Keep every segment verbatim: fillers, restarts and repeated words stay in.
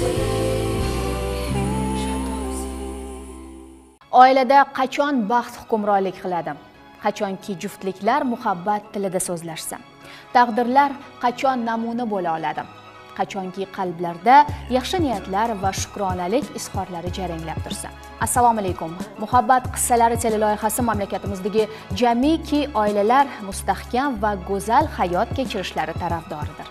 Oilada qachon baxt hukmronlik qiladi? Qachonki juftliklar muhabbat tilida so'zlashsa? Taqdirlar qachon namuna bo'la oladi? Qachonki qalblarda yaxshi niyatlar va shukronalik izhorlari jaranglab tursa? Assalomu alaykum. Muhabbat qissalari teleloyihasi mamlakatimizdagi jamiki oilalar mustahkam va go'zal hayot kechirishlari tarafdoridir.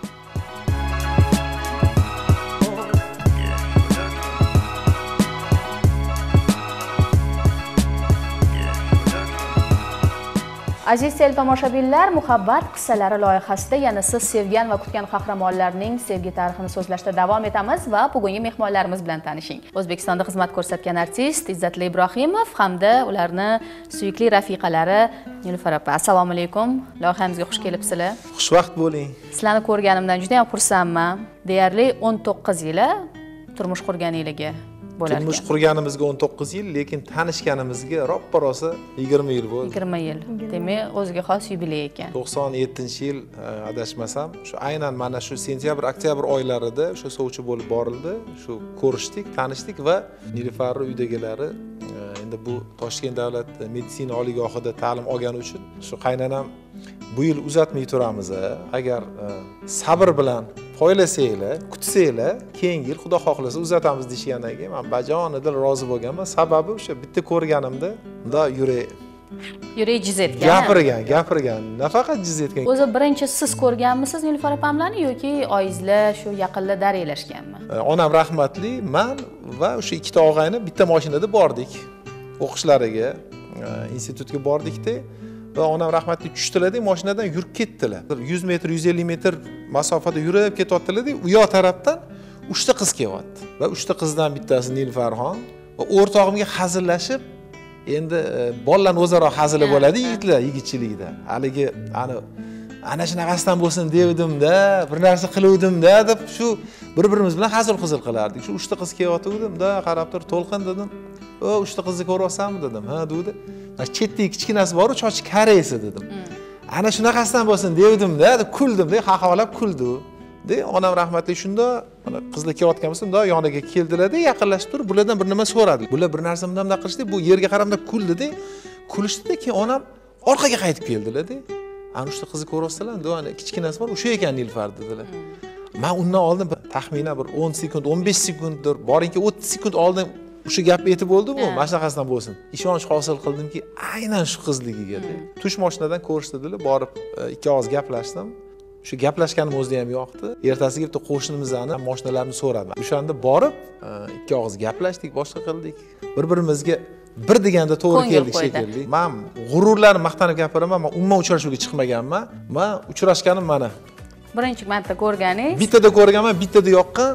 Aziz teletomoshabinlar, muhabbat qissalari loyihasida yana siz sevgan va kutgan qahramonlarning sevgi tarixini so'zlashda davom etamiz va bugungi mehmonlarimiz bilan tanishing. O'zbekistonda xizmat ko'rsatgan artist Izzatli Ibrohimov hamda ularni suyukli rafiqalari Nilufar opa. Assalomu alaykum. Loyihamizga xush kelibsizlar. Xushvaqt bo'ling. Sizlarni ko'rganimdan juda ham xursandman. Deyarli o'n to'qqiz yil turmush qurganligiga bo'lar ekan. Turmush qurganimizga o'n to'qqiz yil, lekin tanishganimizga roppa-rosa yigirma yil bo'ldi. yigirma yil. Demak, o'ziga xos yubiley ekan. to'qson yettinchi yil adashmasam, shu aynan mana shu sentyabr, oktyabr oylarida o'sha sovchi bo'lib borildi. Shu ko'rishdik, tanishdik va Nilufar uydagilari endi bu Toshkent davlat meditsina oliygohida ta'lim olgani uchun shu qaynanam bu yil uzatmay turamiz. Agar sabr bilan poylasanglar, kutsanglar, keyingi yil Xudo xohlasa uzatamiz deshgandan keyin men bajonidil rozi bo'lganman. Sababi o'sha bitta ko'rganimda unda yurak yurak jiz etgan. Gapirgan, gapirgan. Nafaqat jiz etgan. O'zi birinchi siz ko'rganmisiz Nilufar opamlarni yoki oyingizlar shu yaqinda darilashganmi? Onam rahmatli, men va o'sha ikkita og'ayni bitta mashinada bordik. O'qishlariga, institutga bordikda va onam rahmatli tushdilar-da, mashinadan yurib ketdilar. yuz metr, yuz ellik metr masofada yurib ketyaptilar-da, u yoq tarafdan uchta qiz kelyapti. Va uchta qizdan bittasi Nilfarxon va o'rtog'imga hazillashib, endi bolalar o'zaro hazili bo'ladi yigitlar, yigitchilikda. Haligi ani ana shunaqasidan bo'lsin devdim-da, bir narsa qiluvdim-da deb shu bir-birimiz bilan hazil-huzul qilardik. Shu uchta qiz kelyapti-da, qarab tur, to'lqin dedim. O, uchta qizni ko'ryapsanmi dedim. Ha, dedi. Chetdagi kichkinasi bor-ku, chochi karaysi dedim. Ana shunaqasidan bo'lsin devdim-da, deb kuldim-da, xaxolab kuldi. De, onam rahmatli shunda, mana qizlar kelayotgan bo'lsa, unda yoniga keldilar-da, yaqinlashib turib, bulardan bir nima so'radi. Bular bir narsa bunday qilishdi, bu yerga qaramda kuldi-da, kulishdi-da, keyin onam orqaga qaytib keldilar-da. Ana uchta qizni ko'ryapsizlar, unda ana kichkinasi bor, o'sha ekan Nilufar dedilar. Men undan oldin taxminan bir o'n sekund, o'n besh sekunddir, boringki o'ttiz sekund oldin o'sha gap aytib bo'ldi-ku, mana shunaqasidan bo'lsin. Ishonch hosil qildimki, aynan shu qizligiga. Tush mashinadan ko'rsatdilar, borib ikki og'iz gaplashdim. Shu gaplashganim o'zida ham yoqdi. Ertasiga bitta qo'shnimizni mashinalarini so'radim. O'shanda borib ikki og'iz gaplashdik, boshqa qildik. Bir-birimizga bir deganda to'g'ri keldik shekilli. Men g'ururlarni maqtanib gapiraman, men umuman uchrashuvga chiqmaganman. Men uchrashganim mana. Birinchi marta ko'rganingiz? Bittada ko'rganman, bittada yoqqan.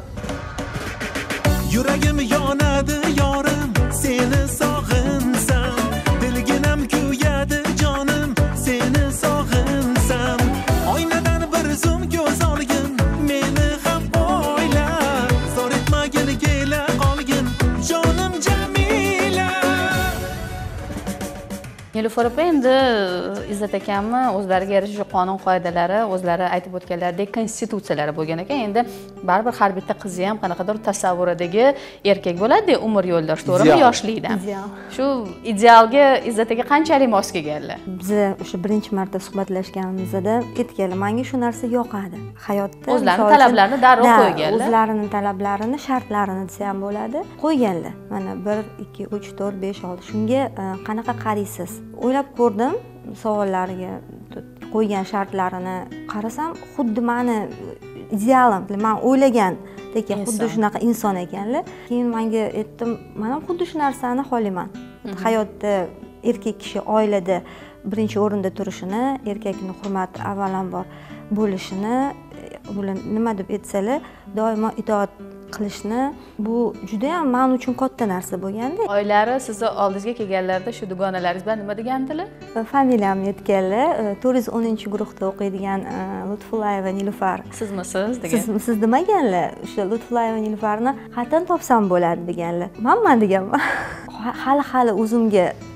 Yuragim yonadi yorim, seni sog'insam, dilginam kuyadi jonim, seni sog'insam. Oynadan bir zum ko'z olgin, meni ham o'yla, zor etmagin kela qolgin, jonim Jamila. Nilufar opa, endi Izzat akamni o'zlariga yarasha qonun qoidalari, o'zlari aytib o'tganlaridek konstitutsiyalari bo'lgan ekan. Endi baribir har bitta qizi ham qanaqadir tasavvuridagi erkak bo'ladi, umr yo'ldosh, to'g'rimi, yoshlikdan. Shu idealga Izzat aka qanchalik mos kelganlar? Biz o'sha birinchi marta suhbatlashganimizda aytganlar, menga shu narsa yoqadi. Hayotda o'zlarining talablarini darrov qo'yganlar. O'zlarining talablarini, shartlarini desa ham bo'ladi, qo'yganlar. Mana bir, ikki, uch, to'rt, besh, olti shunga qanaqa qaraysiz? O'ylab ko'rdim, savollariga qo'ygan shartlarini qarasam, xuddi meni idealim, men o'ylagandek xuddi shunaqa inson ekanlar. Keyin menga aytdim, men ham xuddi shu narsani xohlayman. Hayotda erkak kishi oilada birinchi o'rinda turishini, erkakning hurmati avvalambor bo'lishini, bular nima deb aytsalar, doimo itoat qilishni, bu juda ham men uchun katta narsa bo'lganda. Oilari sizni oldingizga kelganlarida shu dugonalaringiz bilan nima degandilar? Familiyamni aytganlar, to'rt yuz o'ninchi guruhda o'qiydigan Lutfullayeva Nilufar. Sizmisiz degan. Siz siz demaganlar, o'sha Lutfullayeva Nilufarni xatdan topsam bo'ladi deganlar. Menman deganman. Hali hali o'zimga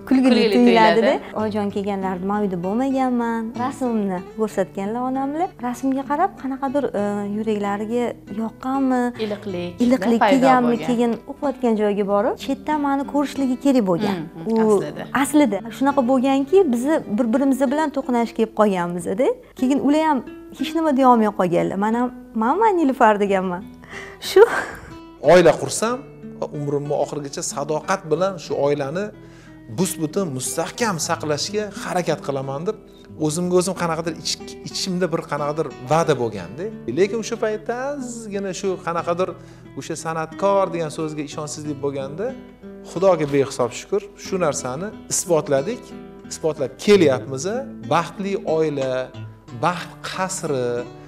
kulgili tuyuladida. Oyijon kelganlarida man uyda bo'lmaganman. Rasmimni ko'rsatganlar onamlar. Rasmga qarab qanaqadir yuraklariga yoqqanmi, iliqlik, iliqlik kelganmi, keyin o'qiyotgan joyga borib, chetdan meni ko'rishligi kerak bo'lgan. U aslida. Aslida shunaqa bo'lganki, bizni bir-birimiz bilan to'qnash kelib qolganmiz-da. Keyin ular ham hech nima deya olmay qolganlar. Men ham "Mana Nilufar" deganman. Shu oila qursam va umrimni oxirigacha sadoqat bilan shu oilani bus-butun mustahkam saqlashga harakat qilaman deb o'zimga o'zim qanaqadir ichimda bir qanaqadir va'da bo'lganda, lekin o'sha paytda ozgina shu qanaqadir o'sha san'atkor degan so'zga ishonchsizlik bo'lganda, Xudoga behisob shukr, shu narsani isbotladik, isbotlab kelyapmiz. Baxtli oila, baxt qasri,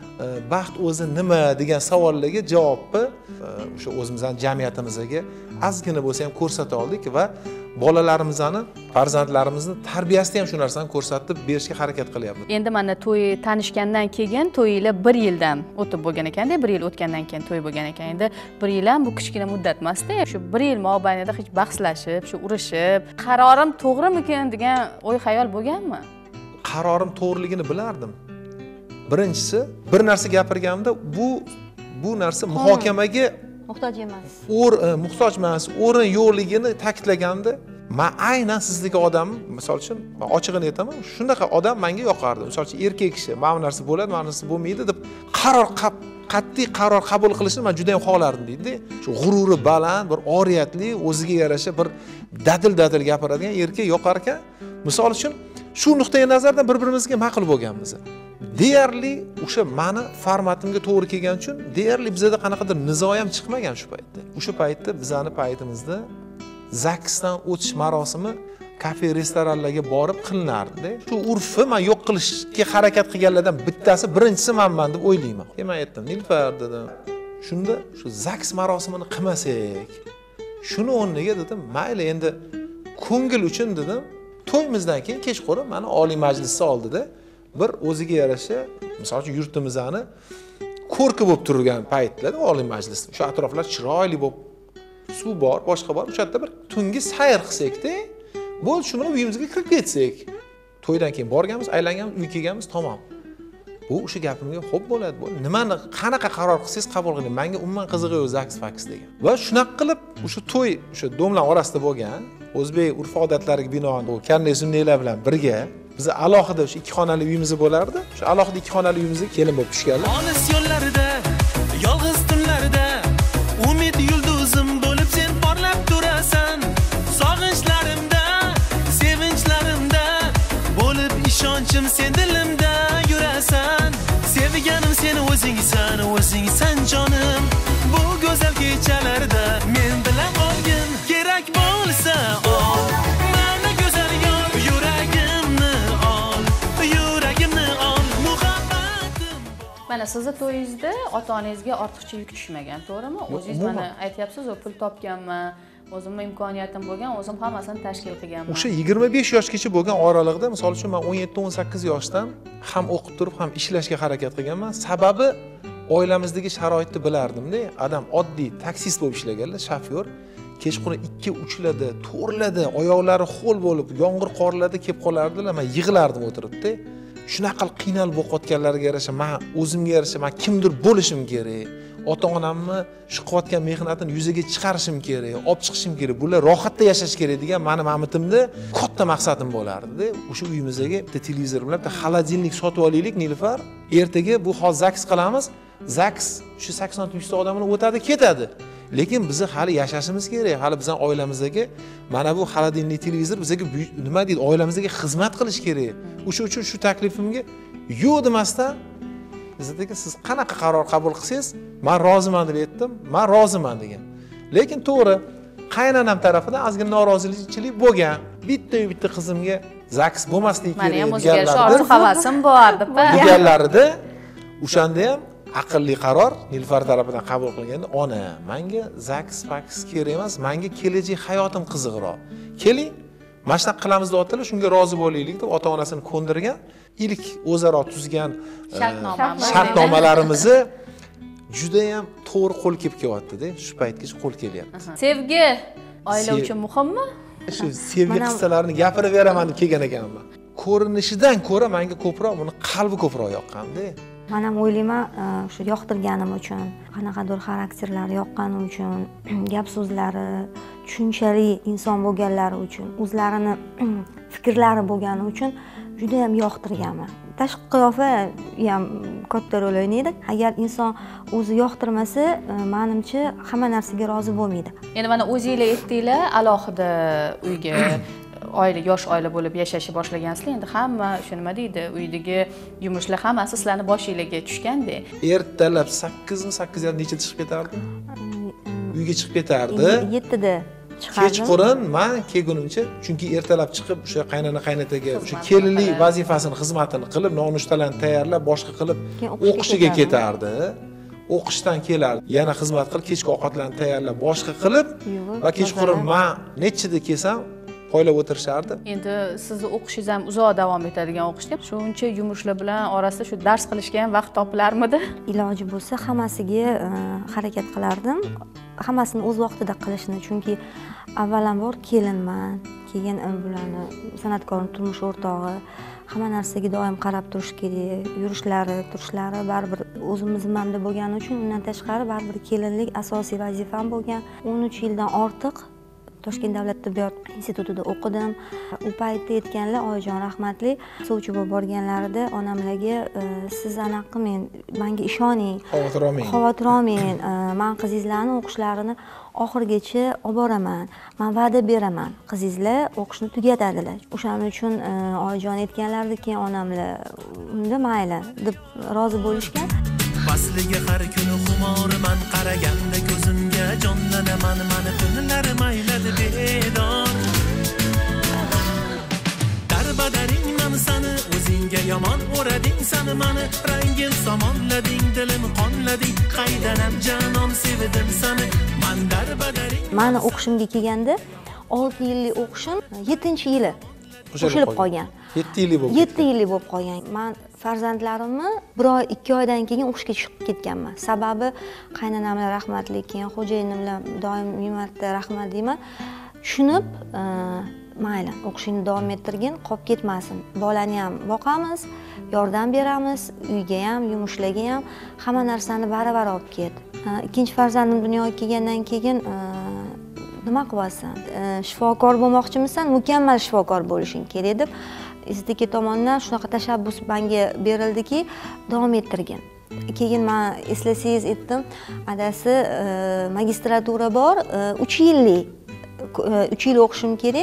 baxt o'zi nima degan savollarga javobni o'sha o'zimizning jamiyatimizga ozgina bo'lsa ham ko'rsata oldik va bolalarimizni, farzandlarimizni tarbiyasida ham shu narsani ko'rsatib berishga harakat qilyapmiz. Endi mana to'y tanishgandan keyin to'yinglar bir yildan o'tib bo'lgan ekanda, bir yil o'tgandan keyin to'y bo'lgan ekan. Endi bir yil ham bu kichkina muddat emas-da. Shu bir yil mobaynida hech bahslashib, shu urishib, qarorim to'g'rimikin degan o'y xayol bo'lganmi? Qarorim to'g'riligini bilardim. Birinchisi, bir narsa gapirganimda bu bu narsa muhokamaga muhtoj emas. O'r muhtoj emas, o'rin yo'qligini ta'kidlaganimda, men aynan sizdagi odam, misol uchun, men ochig'ini aytaman, shunaqa odam menga yoqardi. Misol uchun erkak kishi, mana bu narsa bo'ladi, mana bu narsa bo'lmaydi deb qaror qat'iy qaror qabul qilishni men juda ham xohlardim deydi. Shu g'ururi baland, bir oriyatli, o'ziga yarasha bir dadil-dadil gapiradigan erkak yoqar ekan. Misol uchun, shu nuqtai nazardan bir-birimizga ma'qul bo'lganmiz. Deyarli o'sha meni formatimga to'g'ri kelgani uchun deyarli bizda qanaqadir nizo ham chiqmagan shu paytda. O'sha paytda bizning paytimizda zaksdan o'tish marosimi kafe, restoranlarga borib qilinardi. Shu urfni men yo'q qilishga harakat qilganlardan bittasi birinchisi menman deb o'ylayman. Men aytdim, Nilufar dedim. Shunda shu zaks marosimini qilmasak, shuni o'rniga dedim, mayli endi ko'ngil uchun dedim, to'yimizdan keyin kechqurun meni oliy majlisda oldida bir o'ziga yarasha, misol uchun yurtimizni ko'rki bo'lib turgan paytlarda oliy majlis, o'sha atroflar chiroyli bo'lib, suv bor, boshqa bor, o'sha yerda bir tungi sayr qilsak-da, bo'ldi, shu bilan uyimizga kirib ketsak. To'ydan keyin borganmiz, aylanganmiz, uy kelganmiz, tamom. Bu o'sha gapimga xo'p bo'ladi, bo'ldi. Nimani qanaqa qaror qilsangiz qabul qiling. Menga umuman qizig'i yo'q zaks faks degan. Va shunaqa qilib o'sha to'y o'sha domlar orasida bo'lgan, o'zbek urf-odatlariga binoan bu karnay sunnaylar bilan birga biz alohida o'sha ikki xonali uyimiz bo'lardi. O'sha alohida ikki xonali uyimizga kelin bo'lib tushganlar. Olis yo'llarida, yolg'iz tunlarda umid yulduzim bo'lib sen porlab turasan. Sog'inchlarimda, sevinchlarimda bo'lib ishonchim sen dilimda yurasan. Sevganim seni o'zingsan, o'zingsan jonim. Bu go'zal kechalarda men bilan qolgin. Kerak bo'lsa ol, meni go'zal yor, yuragimni ol, yuragimni ol, muhabbatim. Mana sizni to'yingizda ota-onangizga ortiqcha yuk tushmagan, to'g'rimi? O'zingiz mana aytyapsiz, o pul topganman, o'zimning imkoniyatim bo'lgan, o'zim hammasini tashkil qilganman. O'sha yigirma besh yoshgacha bo'lgan oralig'ida, misol uchun men o'n yetti o'n sakkiz yoshdan ham o'qib turib, ham ishlashga harakat qilganman. Sababi oilamizdagi sharoitni bilardim-da. Adam oddiy taksist bo'lib ishlaganlar, shofyor. Kechqurun ikki uchlarda, to'rlarda oyoqlari ho'l bo'lib, yomg'ir qorlarda kelib qolardilar. Men yig'lardim o'tiribdi. Shunaqa qiynalib o'qotganlarga yarasha men o'zimga yarasha men kimdir bo'lishim kerak. Ota-onamni shu qilayotgan mehnatini yuzaga chiqarishim kerak, olib chiqishim kerak. Bular rohatda yashash kerak degan meni ma'mitimda katta maqsadim bo'lardi. O'sha uyimizga bitta televizor bilan bitta xolodilnik sotib olaylik Nilufar. Ertaga bu hol zaks qilamiz. Zaks shu sakson yuz ta odamni o'tadi, ketadi. Lekin biz hali yashashimiz kerak. Hali bizning oilamizga mana bu xolodilnik televizor bizga nima deydi, oilamizga xizmat qilish kerak. O'sha uchun shu taklifimga yo'q demasdan bizga siz qanaqa qaror qabul qilsangiz, men roziman deb aytdim. Men roziman degan. Lekin to'g'ri, qaynonam tarafidan ozgina norozilik bo'lgan. Bitta-bitta qizimga zaks bo'lmasligi kerak deganlar. Meni ham o'zgarishga orzu havasim bor deb deganlarida o'shanda ham aqlli qaror Nilufar tarafidan qabul qilganda, ona, menga zaks faks kerak emas, menga kelajak hayotim qiziqroq. Keling, mana shunaqa qilamiz deb otdilar, shunga rozi bo'laylik deb ota-onasini ko'ndirgan. Ilk o'zaro tuzgan shartnomalarimizni juda ham to'g'ri qo'l kelib kelyapti-da, shu paytgacha qo'l kelyapti. Sevgi oila uchun muhimmi? Shu sevgi qissalarini gapirib beraman deb kelgan ekanman. Ko'rinishidan ko'ra menga ko'proq buni qalbi ko'proq yoqqanda. Men ham o'ylayman, shu yoqtirganim uchun, qanaqadir xarakterlari yoqqani uchun, gap so'zlari tushunchali inson bo'lganlari uchun, o'zlarini fikrlari bo'lgani uchun juda ham yoqtirganman. Tashqi qiyofa ham katta rol o'ynaydi. Agar inson o'zi yoqtirmasa, menimcha hamma narsaga rozi bo'lmaydi. Endi mana o'zingizlar aytdinglar, alohida uyga oila, yosh oila bo'lib yashashni boshlagansizlar. Endi hamma shu nima deydi, uydagi yumushlar hammasi sizlarning boshingizga tushganda. Ertalab sakkiz mi sakkiz yarim nechida chiqib ketardi? Uyga chiqib ketardi. yettida chiqardim. Kechqurun men kelgunimcha, chunki ertalab chiqib o'sha qaynona qaynataga o'sha kelinlik vazifasini, xizmatini qilib, nonushtalarni tayyorlab, boshqa qilib o'qishiga ketardi. O'qishdan kelardi, yana xizmat qilib, kechki ovqatlarni tayyorlab, boshqa qilib va kechqurun men nechida kelsam qo'ylab o'tirishardi. Endi sizni o'qishingiz ham uzoq davom etadigan o'qishda, shuncha yumushlar bilan orasida shu dars qilishga ham vaqt topilarmidi? Iloji bo'lsa hammasiga harakat qilardim. Hammasini o'z vaqtida qilishni, chunki avvalambor kelinman, keyin bularni san'atkorning turmush o'rtog'i, hamma narsaga doim qarab turish kerak. Yurishlari, turishlari baribir o'zimiz zimmamda bo'lgani uchun, undan tashqari baribir kelinlik asosiy vazifam bo'lgan. o'n uch yildan ortiq Toshkent davlat tibbiyot institutida o'qidim. U paytda aytganlar, oyijon rahmatli, sovchi bo'lib borganlarida onamlarga siz anaqa men menga ishoning, xavotir olmang. Xavotir olmang. Men qizingizlarning o'qishlarini oxirigacha olib boraman. Men va'da beraman. Qizingizlar o'qishni tugatadilar. O'shaning uchun oyijon aytganlardan keyin onamlar unda mayli deb rozi bo'lishgan. Fasliga har kuni xumorman, qaraganda ko'zimga jonlanaman, mani tunlarim ayladi bedor. Darbadaringman sani, o'zingga yomon o'rading sani mani, rangim somonlading, dilim qonlading, qaydanam janon sevdim sani, man darbadaring. Mani o'qishimga kelganda olti yillik o'qishim yettinchi yili qo'shilib qolgan. yetti yillik bo'lib. yetti yillik bo'lib qolgan. Men farzandlarimni bir oy, ikki oydan keyin o'qishga chiqib ketganman. Sababi qaynonamlar rahmatli, keyin xo'jayinimlar doimiy marta rahmat deyman. Tushunib, mayli, o'qishingni davom ettirgin, qolib ketmasin. Bolani ham boqamiz, yordam beramiz, uyga ham, yumushlarga ham hamma narsani baravar olib ket. Ikkinchi farzandim dunyoga kelgandan keyin nima qilasan? Shifokor bo'lmoqchimisan? Mukammal shifokor bo'lishing kerak deb institut tomonidan shunaqa tashabbus menga berildiki, davom ettirgan. Keyin men eslasangiz aytdim, adasi magistratura bor, uch yillik uch yil o'qishim kerak.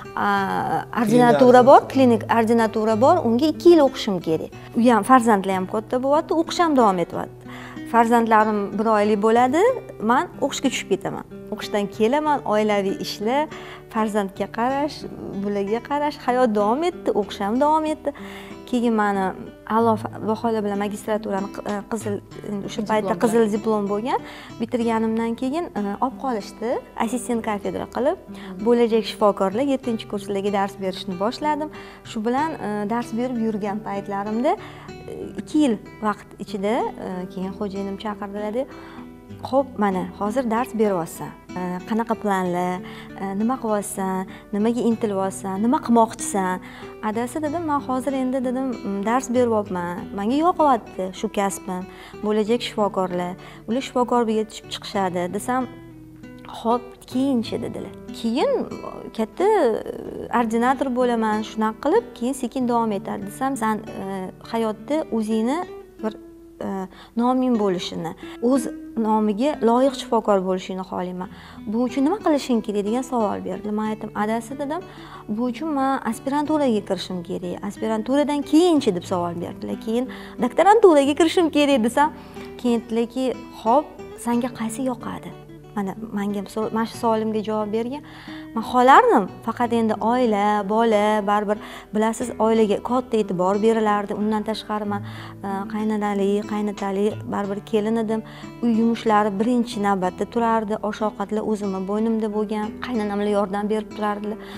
Ordinatura bor, klinik ordinatura bor, unga ikki yil o'qishim kerak. U ham farzandlar ham katta bo'lyapti, o'qish ham davom etyapti. Farzandlarim bir oylik bo'ladi, men o'qishga tushib ketaman. O'qishdan kelaman, oilaviy ishlar, farzandga qarash, bularga qarash, hayot davom etdi, o'qish ham davom etdi. Keyin meni a'lo baholar bilan magistraturani qizil, o'sha paytda qizil diplom bo'lgan, bitirganimdan keyin olib qolishdi, assistent kafedra qilib, bo'lajak shifokorlar yettinchi kurslarga dars berishni boshladim. Shu bilan dars berib yurgan paytlarimda ikki yil vaqt ichida keyin xo'jayinim chaqirdilar-da, "Xo'p, mana hozir dars beryapsan. Qanaqa planlar, nima qilyapsan, nimaga intilyapsan, nima qilmoqchisan?" Adasi dedim, "Men hozir endi dedim dars beryapman. Menga yoqyapti shu kasbim. Bo'lajak shifokorlar, ular shifokor bo'lib yetishib chiqishadi" desam, "Xo'p, keyinchi" dedilar. Keyin katta ordinator bo'laman, shunaqa qilib, keyin sekin davom etadi desam, "Sen hayotda o'zingni bir noming bo'lishini, o'z nomiga loyiq shifokor bo'lishini xohlayman. Bu uchun nima qilishing kerak?" degan savol berdi. Men aytdim, "Adasi dedim, bu uchun men aspiranturaga kirishim kerak. Aspiranturadan keyinchi" deb savol berdilar. Keyin doktoranturaga kirishim kerak desam, keyin aytdilarki, "Xo'p, senga qaysi yoqadi?" Mana menga mana shu savolimga javob bergan. Men xohlardim, faqat endi oila, bola, baribir bilasiz, oilaga katta e'tibor berilardi. Undan tashqari men qaynonalik, qaynotalik, baribir kelin edim. Uy yumushlari birinchi navbatda turardi. Osh-ovqatlar o'zimni bo'ynimda bo'lgan, qaynonamlar yordam berib turardilar.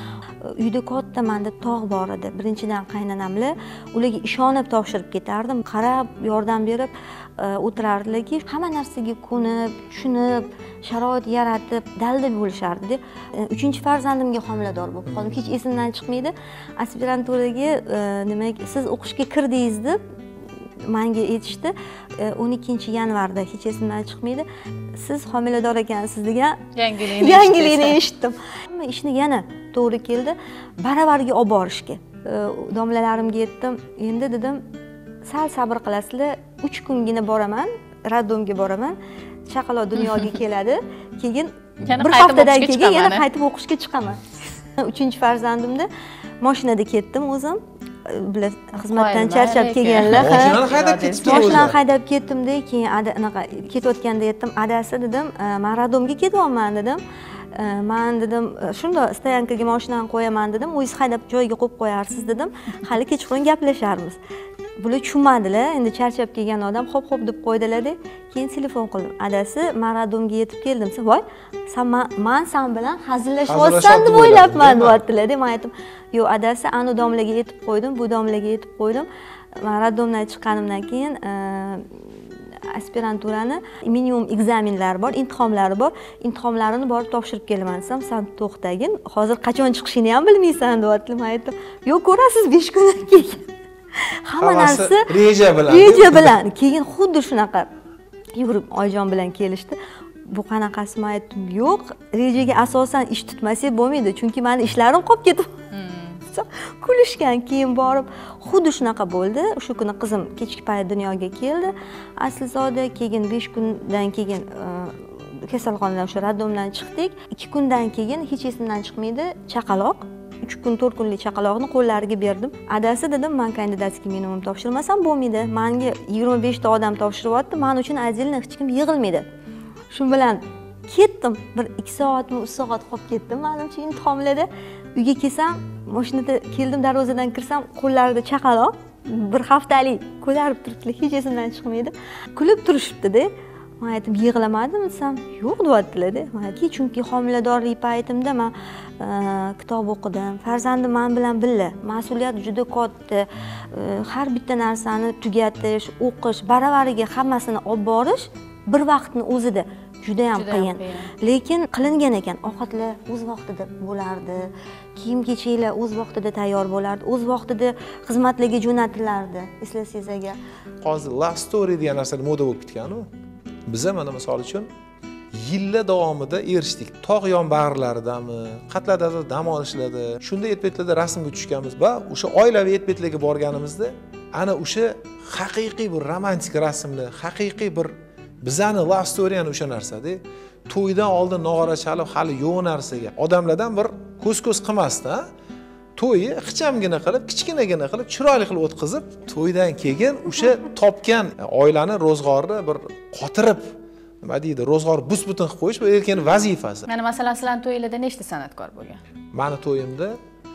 uyda katta manda tog' bor edi. Birinchidan qaynonamlar ularga ishonib topshirib ketardim. Qarab, yordam berib o'tirardilarki, hamma narsaga ko'nib, tushunib, sharoit yaratib, dalda bo'lishardi. Uchinchi farzandimga homilador bo'lib qoldim. Hech esimdan chiqmaydi. Aspiranturaga demak, siz o'qishga kirdingiz deb menga aytishdi. o'n ikkinchi yanvarda, hech esimdan chiqmaydi. Siz homilador ekansiz degan yangilikni yangilikni eshitdim. Hamma ishni yana to'g'ri keldi. Baravarga olib borishga. Domlalarimga aytdim, endi dedim, sal sabr qilasizlar, uch kungina boraman, raddomga boraman. Chaqaloq dunyoga keladi. Keyin bir haftadan keyin yana qaytib o'qishga chiqaman. uchinchi farzandimda mashinada ketdim o'zim. Bular xizmatdan charchab kelganlar. Mashinani haydab ketdim. Mashinani haydab ketdim-da, keyin anaqa ketayotganda aytdim, adasi dedim, men raddomga ketyapman dedim. Men dedim, shunda stoyankaga mashinani qo'yaman dedim, o'zingiz haydab joyiga qo'yib qo'yarsiz dedim. Hali kechqurun gaplasharmiz. Bular tushunmadilar, endi charchab kelgan odam hop hop deb qo'ydilar-da. Keyin telefon qildim. Adasi, men raddomga yetib keldim. Voy, sen men sen bilan hazillashyapsan deb o'ylabman, deyaptilar-da. Men aytdim, "Yo'q, adasi, anu domlaga yetib qo'ydim, bu domlaga yetib qo'ydim. Men raddomdan chiqqanimdan keyin aspiranturani minimum ekzamenlari bor, imtihonlari bor. Imtihonlarini borib topshirib kelaman desam, sen to'xtagin, hozir qachon chiqishini ham bilmaysan", deyaptilar. Men aytdim, "Yo'q, ko'rasiz besh kundan keyin." Hamma narsa reja bilan. Reja bilan. Keyin xuddi shunaqa yurib oyijon bilan kelishdi. Bu qanaqasi, men aytdim, "Yo'q, rejaga asosan ish tutmasak bo'lmaydi, chunki meni ishlarim qolib ketdi." Kulishgan. Keyin borib xuddi shunaqa bo'ldi. O'sha kuni qizim kechki payt dunyoga keldi. Aslzoda keyin besh kundan keyin kasalxonadan o'sha raddomdan chiqdik. ikki kundan keyin hech esimdan chiqmaydi, chaqaloq. uch kun, to'rt kunlik chaqaloqni qo'llariga berdim. Adasi dedim, men kandidatskiy minimum topshirmasam bo'lmaydi. Menga yigirma besh ta odam topshiryapti, men uchun отдельно hech kim yig'ilmaydi. Shu bilan ketdim. Bir ikki soatmi, uch soat qolib ketdim. Menimcha imtihonlarda uyga kelsam, mashinada keldim, darvozadan kirsam, qo'llarida chaqaloq, bir haftalik ko'tarib turibdilar, hech esimdan chiqmaydi. Kulib turishibdi-da. Men aytdim, yig'lamadim desam, yo'q deyaptilar-da. Men aytdim, chunki homiladorlik paytimda men kitob o'qidim. Farzandim men bilan birga. Mas'uliyat juda katta. Har bitta narsani tugatish, o'qish, baravariga hammasini olib borish bir vaqtning o'zida juda ham qiyin. Lekin qilingan ekan, ovqatlar o'z vaqtida bo'lardi, kiyim-kechaklar o'z vaqtida tayyor bo'lardi, o'z vaqtida xizmatlarga jo'natilardi. Eslasangiz agar. Hozir love story degan narsa moda bo'lib ketgan-ku. Biza mana misol uchun yillar davomida erishdik. Tog' yon bag'rlaridami, qatlarda dam olishlarda, shunda etbetlarda rasmga tushganmiz va o'sha oilaviy etbetlarga borganimizda ana o'sha haqiqiy bir romantik rasmni, haqiqiy bir bizani love story ana o'sha narsa-da. To'ydan oldin nog'ora chalib, hali yo'q narsaga odamlardan bir ko'z-ko'z qilmasdi-a. To'yni ixchamgina qilib, kichkinagina qilib, chiroyli qilib o'tkazib, to'ydan keyin o'sha topgan oilani ro'zg'orini bir qotirib, nima deydi, ro'zg'or bus-butun qilib qo'yish bu erkakning vazifasi. Mana masalan, sizlarning to'ylarda nechta san'atkor bo'lgan? Meni to'yimda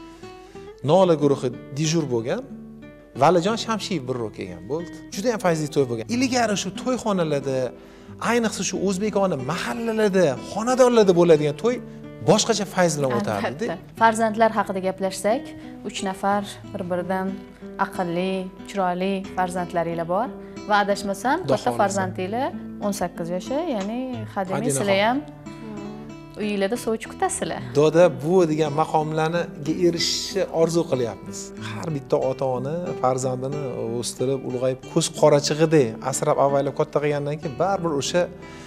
Nola guruhi dijur bo'lgan, Valijon Shamshiyev bir rol kelgan bo'ldi. Juda ham fayzli to'y bo'lgan. Ilgari shu to'yxonalarda, ayniqsa shu o'zbekona mahallalarda, xonadonlarda bo'ladigan to'y boshqacha fayz bilan o'tardi. Farzandlar haqida gaplashsak, uch nafar bir-biridan aqlli, chiroyli farzandlaringiz bor va adashmasam, katta farzandingiz o'n sakkiz yoshi, ya'ni hademay sizlar ham uyingizda sovchi kutasizlar. Doda, bu degan maqomlarga erishishni orzu qilyapmiz. Har bitta ota-ona farzandini o'stirib, ulg'ayib, ko'z qorachig'idek asrab avaylab katta qilgandan keyin baribir o'sha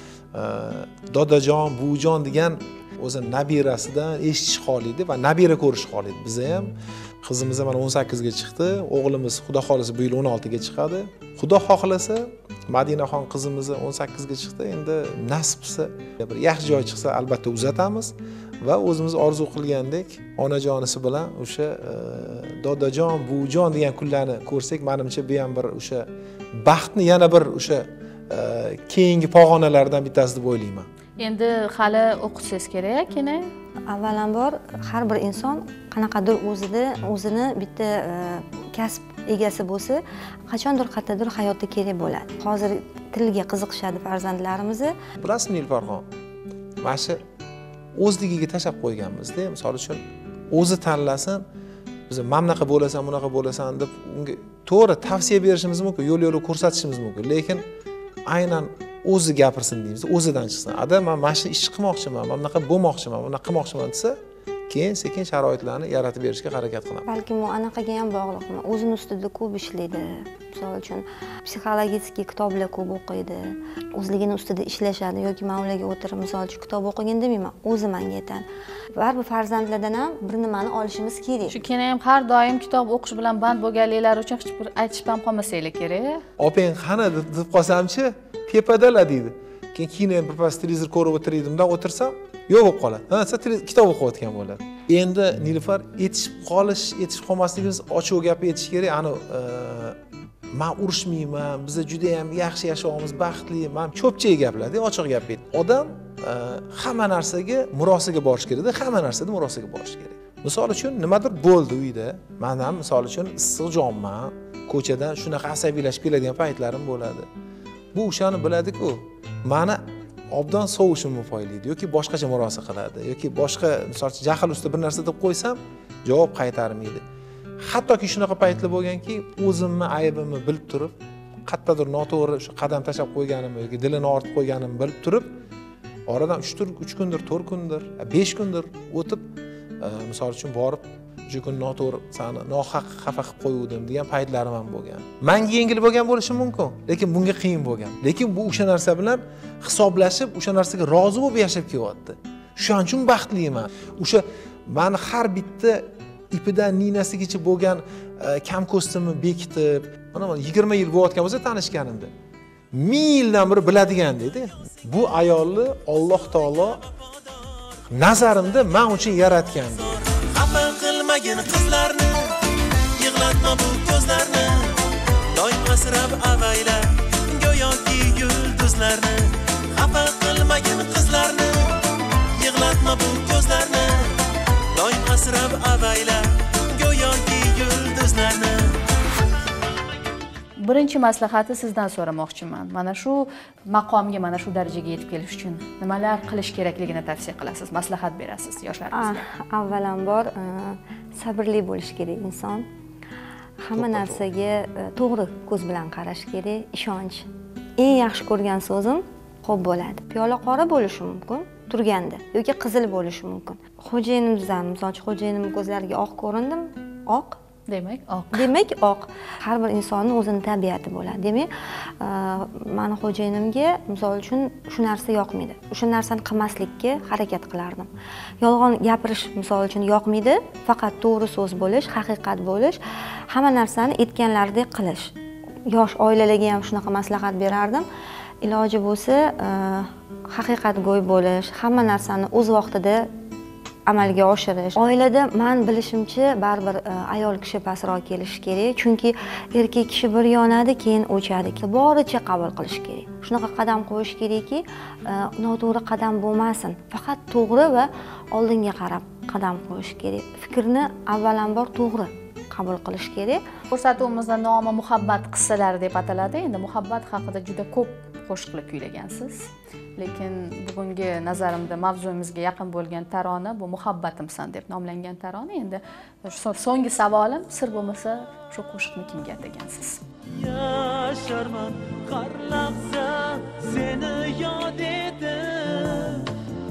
dodajon, buvijon degan o'zi nabirasidan eshitish xohlaydi va nabira ko'rish xohlaydi. Biz ham qizimiz mana o'n sakkizga chiqdi, o'g'limiz xudo xolasa bu yil o'n oltiga chiqadi. Xudo xohlasa Madinaxon qizimiz o'n sakkizga chiqdi. Endi nasibsa bir yaxshi joy chiqsa albatta uzatamiz va o'zimiz orzu qilgandek onajonisi bilan o'sha dodajon, buvijon degan kunlarni ko'rsak, menimcha bu ham bir o'sha baxtni yana bir o'sha keyingi pog'onalardan bittasi deb o'ylayman. Endi hali o'qishingiz kerak, kene. Avvalambor har bir inson qanaqadir o'zida o'zini bitta kasb egasi bo'lsa, qachondir qayerdadir hayotda kerak bo'ladi. Hozir tilga qiziqishadi farzandlarimiz. Bilasizmi Nilfarxon? Mana shu o'zligiga tashab qo'yganmiz-da, misol uchun o'zi tanlasin. Biz mana bunaqa bo'lasan, bunaqa bo'lasan deb unga to'g'ri tavsiya berishimiz mumkin, yo'l yo'li ko'rsatishimiz mumkin, lekin aynan o'zi gapirsin deymiz, o'zidan chiqsin. Ada men mana shu ish qilmoqchiman, men bunaqa bo'lmoqchiman, bunaqa qilmoqchiman desa, keyin sekin sharoitlarni yaratib berishga harakat qilaman. Balkim u anaqaga ham bog'liqmi? O'zini ustida ko'p ishlaydi. Misol uchun psixologik kitoblar ko'p o'qiydi. O'zligini ustida ishlashadi yoki men ularga o'tirib misol uchun kitob o'qigin demayman, o'zi menga aytadi. Baribir farzandlardan ham bir nimani olishimiz kerak. Shu keyin ham har doim kitob o'qish bilan band bo'lganliklar uchun hech bir aytishib ham qolmasanglar kerak. Opang qani deb qolsamchi, tepadalar deydi. Keyin keyin ham birpas televizor ko'rib o'tirdimda o'tirsam, yo'q bo'lib qoladi. Ha, siz kitob o'qiyotgan bo'ladi. Endi Nilufar yetishib qolish, yetishib qolmasligimiz ochiq gap aytish kerak. Ani men urushmayman, biz juda ham yaxshi yashayapmiz, baxtli. Men cho'pchak gaplarda ochiq gap aytdim. Odam hamma narsaga murosiga borish kerak-da, hamma narsada murosiga borish kerak. Misol uchun nimadir bo'ldi uyda. Men ham misol uchun issiq jonman, ko'chadan shunaqa asabiylashib keladigan paytlarim bo'ladi. Bu o'shani biladi-ku. Meni obdon sovushimni foydalaydi yoki boshqacha murosa qiladi yoki boshqa misol uchun jahl ustida bir narsa deb qo'ysam, javob qaytarmaydi. Hattoki shunaqa paytlar bo'lganki, o'zimni aybimni bilib turib, qayerdadir noto'g'ri shu qadam tashab qo'yganimni yoki dilini ortib qo'yganimni bilib turib, oradan uch kundir, to'rt kundir, besh kundir o'tib, misol uchun borib, shu kun noto'g'ri seni nohaq xafa qilib qo'yuvdim degan paytlarim ham bo'lgan. Menga yengil bo'lgan bo'lishi mumkin, lekin bunga qiyin bo'lgan. Lekin bu o'sha narsa bilan hisoblashib, o'sha narsaga rozi bo'lib yashab kelyapti. Shuning uchun baxtliman. O'sha meni har bitta ipidan ninasigacha bo'lgan kam ko'stimni bekitib, mana yigirma yil bo'layotgan bo'lsa tanishganimda. ming yildan beri biladigan dedi. Bu ayolni Alloh taolo nazarimda men uchun yaratgan dedi. Xafa qilmagin qizlarni, yig'latma bu ko'zlarni, doim asrab avayla, go'yoki yulduzlarni. Xafa qilmagin qizlarni, yig'latma bu ko'zlarni, doim asrab avayla, go'yoki yulduzlarni. Birinchi maslahati sizdan so'ramoqchiman. Mana shu maqomga, mana shu darajaga yetib kelish uchun nimalar qilish kerakligini tavsiya qilasiz, maslahat berasiz yoshlarimizga? Avvalambor sabrli bo'lish kerak inson. Hamma narsaga to'g'ri ko'z bilan qarash kerak, ishonch. Eng yaxshi ko'rgan so'zim xo'p bo'ladi. Piyola qora bo'lishi mumkin turganda yoki qizil bo'lishi mumkin. Xo'jayinimizdan, misol uchun xo'jayinimning ko'zlariga oq ko'rindim, oq Demak, oq. Demak, oq. Har bir insonning o'zining tabiati bo'ladi. Demak, meni xo'jayinimga misol uchun shu narsa yoqmaydi. O'sha narsani qilmaslikka harakat qilardim. Yolg'on gapirish misol uchun yoqmaydi, faqat to'g'ri so'z bo'lish, haqiqat bo'lish, hamma narsani aytganlaridek qilish. Yosh oilalarga ham shunaqa maslahat berardim. Iloji bo'lsa, haqiqatgo'y bo'lish, hamma narsani o'z vaqtida amalga oshirish. Oilada men bilishimcha baribir ayol kishi pastroq kelishi kerak, chunki erkak kishi bir yonadi, keyin o'chadi. Boricha qabul qilish kerak. Shunaqa qadam qo'yish kerakki, noto'g'ri qadam bo'lmasin. Faqat to'g'ri va oldinga qarab qadam qo'yish kerak. Fikrni avvalambor to'g'ri qabul qilish kerak. Ko'rsatuvimizda nomi muhabbat qissalari deb ataladi. Endi muhabbat haqida juda ko'p qo'shiqlar kuylagansiz. Lekin bugungi nazarimda mavzumizga yaqin bo'lgan tarona bu muhabbatimsan deb nomlangan tarona. Endi so'nggi savolim, sir bo'lmasa shu qo'shiqni kimga atagansiz? Yasharman har lahza seni yod etib,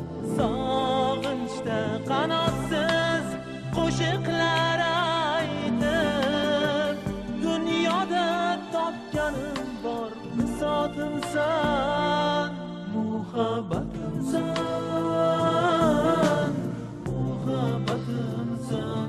sog'inchda qanotsiz qo'shiqlar aytib, dunyoda topganim bor bisotimsan, muhabbatimsan, muhabbatimsan,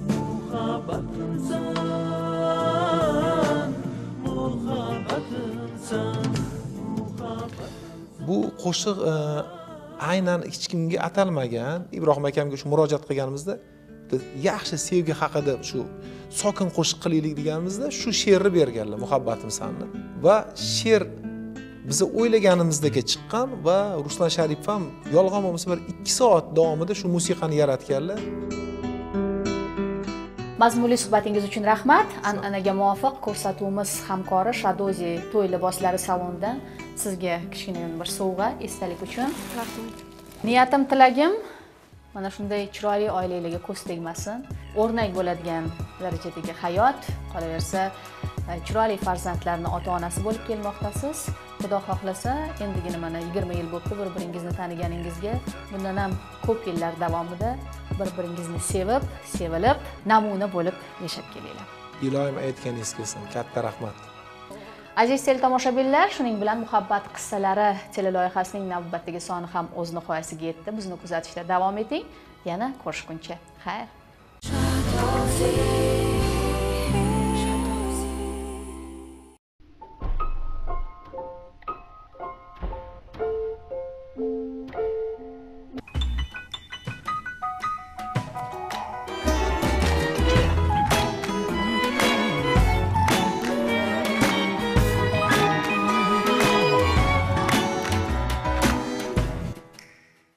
muhabbatimsan, muhabbatimsan, muhabbatimsan. Bu qo'shiq aynan hech kimga atalmagan. Ibrohim akamga shu murojaat qilganimizda yaxshi sevgi haqida shu sokin qo'shiq qilaylik deganimizda shu she'rni berganlar, muhabbatimsanni. Va she'r biz o'ylaganimizdagi chiqqan va Ruslan Sharipov ham yolg'on bo'lmasa bir ikki soat davomida shu musiqani yaratganlar. Mazmunli suhbatingiz uchun rahmat. An'anaga muvofiq ko'rsatuvimiz hamkori Shadozi to'y liboslari salonidan sizga kichkina bir sovg'a esdalik uchun. Rahmat. Niyatim, tilagim mana shunday chiroyli oilalarga ko'z tegmasin, o'rnak bo'ladigan darajadagi hayot, qolaversa chiroyli farzandlarning ota-onasi bo'lib kelmoqdasiz. Xudo xohlasa, endigina mana yigirma yil bo'libdi bir-biringizni taniganingizga. Bundan ham ko'p yillar davomida bir-biringizni sevib, sevilib, namuna bo'lib yashab kelinglar. Iloyim aytganingiz kelsin. Katta rahmat. Aziz teletomoshabinlar, shuning bilan muhabbat qissalari teleloyihasining navbatdagi soni ham o'z nihoyasiga yetdi. Bizni kuzatishda davom eting. Yana ko'rishguncha. Xayr.